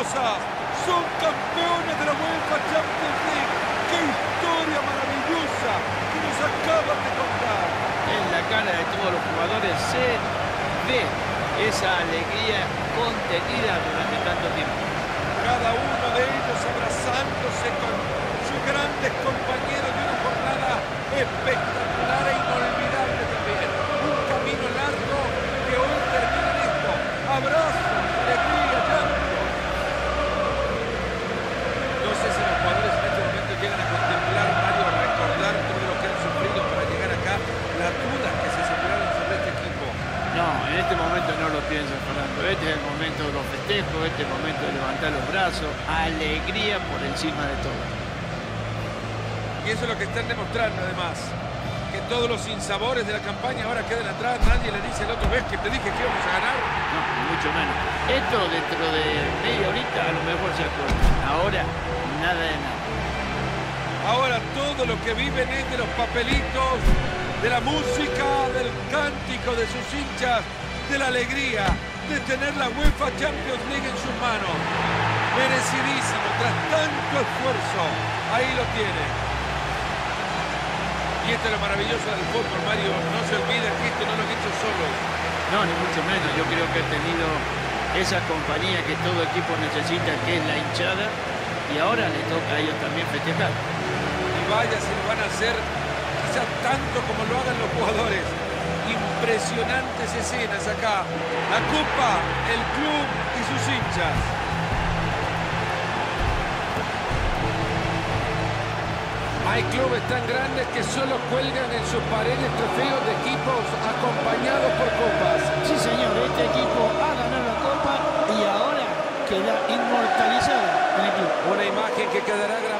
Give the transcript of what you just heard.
cosas. Son campeones de la UEFA Champions League. ¡Qué historia maravillosa que nos acaban de contar! En la cara de todos los jugadores se ve esa alegría contenida durante tanto tiempo. Cada uno de ellos abrazándose con sus grandes compañeros de una jornada espectacular e inolvidable también. Un camino largo que hoy termina en esto. Abrazos, alegría, llanto. No sé si los jugadores en este momento llegan a contemplar, Mario, a recordar todo lo que han sufrido para llegar acá, las dudas que se sembraron sobre este equipo. No, en este momento no lo pienso, Fernando. Este es el momento de los festejos, este es el momento de levantar los brazos, alegría por encima de todo. Y eso es lo que están demostrando además, que todos los sinsabores de la campaña ahora quedan atrás. Nadie le dice al otro, ¿ves que te dije que íbamos a ganar? No, ni mucho menos. Esto dentro de media horita a lo mejor se acuerda. Ahora, nada de nada. Ahora todo lo que viven es de los papelitos, de la música, del cántico de sus hinchas, de la alegría de tener la UEFA Champions League en sus manos. Merecidísimo, tras tanto esfuerzo. Ahí lo tiene. Y esto es lo maravilloso del fútbol, Mario. No se olviden que esto no lo han hecho solos. No, ni mucho menos. Yo creo que ha tenido esa compañía que todo equipo necesita, que es la hinchada, y ahora le toca a ellos también festejar. Y vaya si lo van a hacer quizás tanto como lo hagan los jugadores. Impresionantes escenas acá. La Copa, el club y sus hinchas. Hay clubes tan grandes que solo cuelgan en sus paredes trofeos de equipos acompañados por copas. Sí, señor, este equipo ha ganado la Copa y ahora queda inmortalizado en el club. Una imagen que quedará grabada